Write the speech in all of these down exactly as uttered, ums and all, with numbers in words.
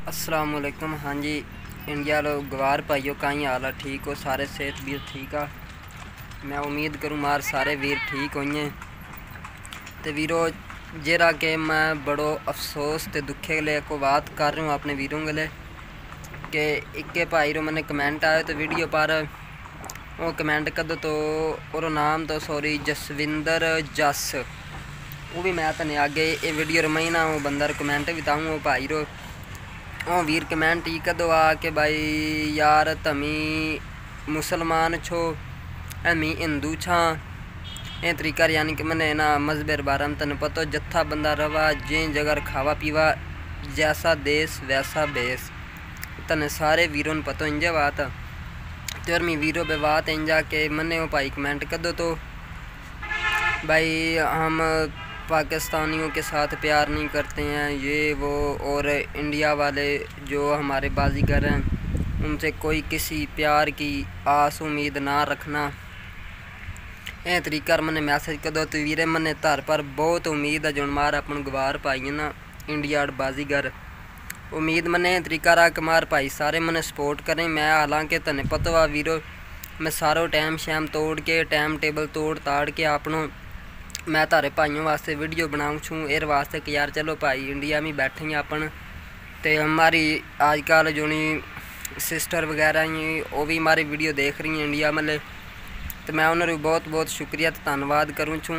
अस्सलाम वालेकुम। हाँ जी, इंडिया लो गवार भाइयों कहीं हाल है? ठीक हो सारे? सेहत भी ठीक आ? मैं उम्मीद करूँ मार सारे वीर ठीक होइए। तो वीरो जरा कि मैं बड़ो अफसोस ते दुखे गले को बात कर रहा हूँ अपने वीरों गले कि इक्के भाई रो मैंने कमेंट आयो तो वीडियो पर वो कमेंट कर दो तो और नाम तो सॉरी जसविंदर जस वो भी मैं तने आगे ये वीडियो रमाई ना वो बंदर कमेंट बताऊँ वो भाई रो ओ वीर कमेंट ही कदो आ के भाई यार तमी मुसलमान छो मी हिंदू छा ए तरीका यानी कि मैंने ना मजहब बारे में तन पता जत्था बंदा रवा जे जगह खावा पीवा जैसा देश वैसा बेस तने सारे वीरों ने पता इंजा बात तो मी वीरो पे बात इंजा के मने वो भाई कमेंट कर दो तो भाई हम पाकिस्तानियों के साथ प्यार नहीं करते हैं ये वो, और इंडिया वाले जो हमारे बाजीगर हैं उनसे कोई किसी प्यार की आस उम्मीद ना रखना। ए तरीका मैंने मैसेज कर दो तो वीरे मैंने तार पर बहुत उम्मीद है जो मार अपन गवार पाई ना इंडिया बाजीगर उम्मीद मैंने तरीका रहा कि मार भाई सारे मैंने सपोर्ट करें। मैं हालांकि तने पता वा वीरो मैं सारो टाइम शैम तोड़ के टाइम टेबल तोड़ ताड़ के अपनों मैं तारे भाइयों वास्ते वीडियो बनाऊँ छूँ एर वास्ते कि यार चलो भाई इंडिया में बैठे हैं अपन तो हमारी आजकल जो नहीं सिस्टर वगैरह ही वो भी हमारी वीडियो देख रही हैं इंडिया मतलब तो मैं उन्होंने बहुत बहुत शुक्रिया तो धन्यवाद करूँ छूँ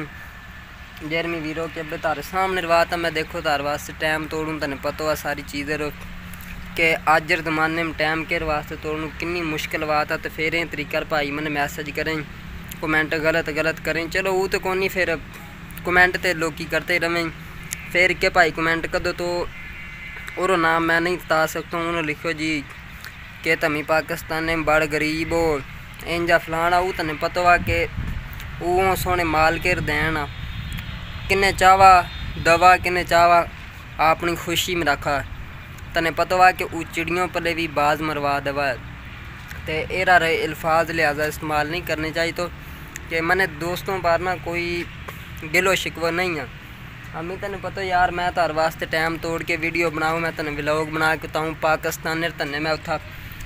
जरमी वीरो के अब तारे सामने बात है। मैं देखो तार वास्ते टाइम तोड़ूँ तने पता है सारी चीज़ें रो कि अज जमाने में टाइम के वास्ते तोड़ूँ कितनी मुश्किल बात है। तो फिर ये तरीका भाई मैंने मैसेज करें कमेंट गलत गलत करें चलो वो तो कौन नहीं फिर कमेंट तो लोग करते रहें फिर के भाई कमेंट कर दो तो और नाम मैं नहीं बता सकता हूँ उन्होंने लिखो जी कि तमी पाकिस्तान में बड़ गरीब हो इंजा फलाना वो तने पता वा कि वो सोने माल के देना किन्ने चावा दवा किन्ने चावा अपनी खुशी में रखा तने पता वा कि वो चिड़ियों पर भी बाज मरवा दवा तो एरा रहे अल्फाज लिहाजा इस्तेमाल नहीं करने चाहिए। तो कि मैंने दोस्तों पर ना कोई गिलो शिकवा नहीं है हमें तने पता यार मैं तार वास्ते टाइम तोड़ के वीडियो बनाऊँ मैं तने व्लॉग बना के ताऊँ पाकिस्तान तने मैं उथा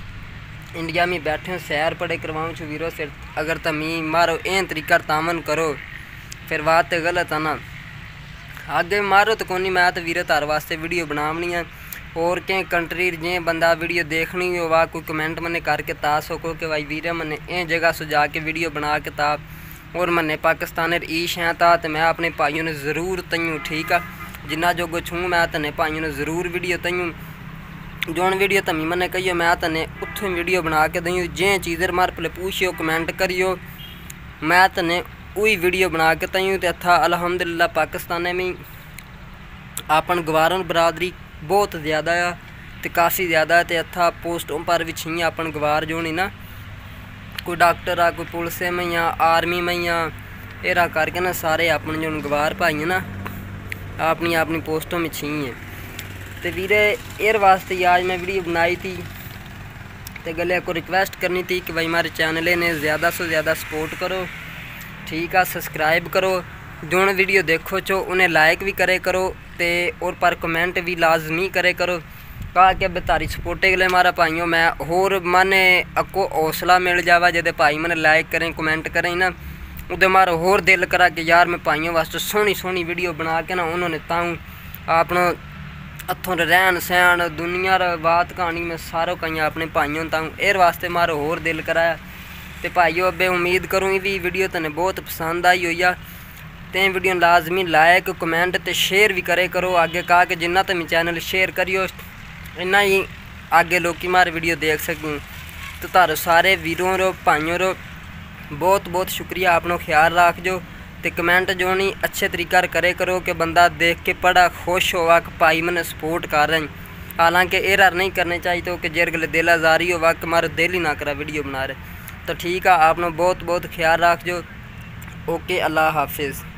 इंडिया में बैठे सैर पड़े करवाऊँ छू वीरो फिर अगर तमी मारो ए तरीका तामन करो फिर बात तो गलत है ना आगे मारो तो कोनी मैं तो वीरो तार वास्ते वीडियो बनावनी है और कहीं कंट्री जे बंदा वीडियो देखनी हो वह कोई कमेंट मैंने करके ता सको कि भाई वीरे मैंने ए जगह सुझा के वीडियो बना के ता और मैंने पाकिस्तान ईश हैं था तो मैं अपने भाइयों ने ज़रूर तयूँ ठीक है जिन्ना जो छूँ मैं तने भाइयों ने ज़रूर वीडियो तयूँ जोन वीडियो तमी मैंने कहियो मैं तने उत्थों वीडियो बना के दूँ जे चीज़ें मार पहले पूछियो कमेंट करियो मैं तने वही वीडियो बना के तयूँ तो अथा अल्हम्दुलिल्लाह पाकिस्तान में अपन गवारों बरादरी बहुत ज़्यादा है तो काफ़ी ज़्यादा है तो अथा पोस्टों पर भी छी अपन गवार जो नहीं ना कोई डॉक्टर आ कोई पुलिस में या आर्मी में या एरा करके ना सारे अपने जो गवार भाई हैं ना अपनी अपनी पोस्टों में छी हैं। तो वीरे एर वास्ते आज मैं वीडियो बनाई थी तो गले को रिक्वेस्ट करनी थी कि भाई हमारे चैनल ने ज़्यादा से ज़्यादा सपोर्ट करो ठीक है सब्सक्राइब करो जो वीडियो देखो चो उन्हें लाइक भी करे करो ते और पर कमेंट भी लाजमी करे करो कहा कि बेतारी सपोर्टे के लिए हमारा भाइयों मैं होर माने अको हौसला मिल जावा जदे भाई मैंने लाइक करें कमेंट करें ना उदे मारा होर दिल करा कि यार मैं भाइयों वास्ते सोहनी सोहनी वीडियो बना के ना उन्होंने ताऊँ अपना हथों रहन सहन दुनिया बात कहानी में सारों कहीं अपने भाइयों ताऊँ एर वास्ते मारो होर दिल कराया तो भाइयों अबे उम्मीद करूँ भी वीडियो तने बहुत पसंद आई हुई है ते वीडियो लाजमी लाइक कमेंट ते शेयर भी करे करो आगे कहा कि जिन्ना तुम चैनल शेयर करियो इन्ना ही आगे लोग मारे वीडियो देख सकूँ। तो तारो सारे वीरों रो भाइयों रो बहुत बहुत शुक्रिया अपनों ख्याल रख जो तो कमेंट जो नहीं अच्छे तरीका करे करो कि बंदा देख के बड़ा खुश होगा कि भाई मैंने सपोर्ट कर रहे हैं हालांकि एरर नहीं करने चाहिए तो कि जेर गले दिल आजारी होगा कि मारे दिल ही ना करा वीडियो बना रहे। तो ठीक है आपने बहुत बहुत ख्याल रख जो ओके अल्लाह हाफिज़।